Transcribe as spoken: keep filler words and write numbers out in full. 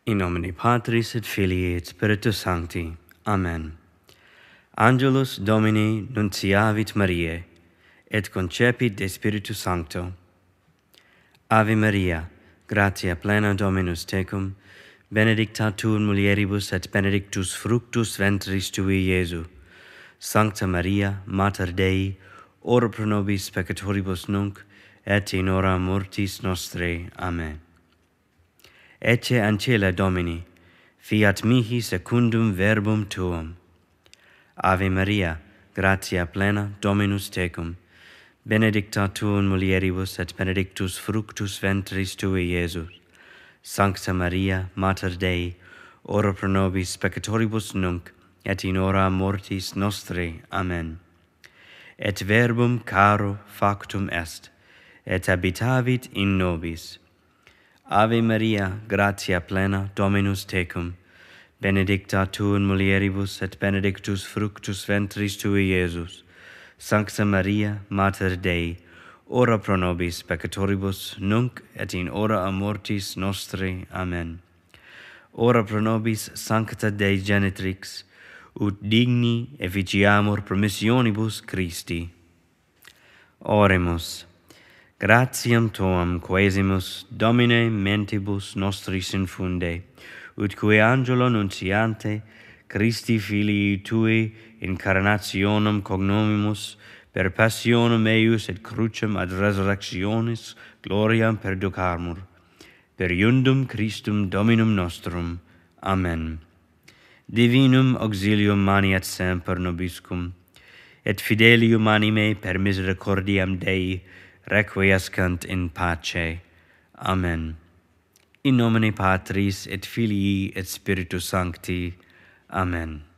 In nomine Patris et Filii et Spiritus Sancti. Amen. Angelus Domini nunciavit Mariae, et concepit de Spiritu Sancto. Ave Maria, gratia plena Dominus tecum, benedicta tu in mulieribus et benedictus fructus ventris tui, Iesu. Sancta Maria, Mater Dei, ora pro nobis peccatoribus nunc, et in hora mortis nostræ. Amen. Ecce Ancilla Domini, fiat mihi secundum Verbum tuum. Ave Maria, gratia plena Dominus tecum, benedicta tu in mulieribus et benedictus fructus ventris tui, Iesus. Sancta Maria, Mater Dei, ora pro nobis peccatoribus nunc, et in hora mortis nostræ. Amen. Et Verbum caro factum est, et habitavit in nobis. Ave Maria, gratia plena, Dominus tecum, benedicta tu in mulieribus et benedictus fructus ventris tui, Iesus. Sancta Maria, Mater Dei, ora pro nobis peccatoribus nunc et in hora mortis nostræ. Amen. Ora pro nobis sancta Dei Genetrix, ut digni efficiamur promissionibus Christi. Oremus. Gratiam Tuam quaesimus, Domine, mentibus nostris infunde, ut cui angelo nunciante, Christi Filii Tui, incarnationem cognomimus, per passionem eius et crucem ad resurrectionis, gloriam perducamur. Per iundum Christum Dominum nostrum. Amen. Divinum auxilium mani et semper nobiscum, et fidelium anime per misericordiam Dei, requiescant in pace. Amen. In nomine Patris et Filii et Spiritus Sancti. Amen.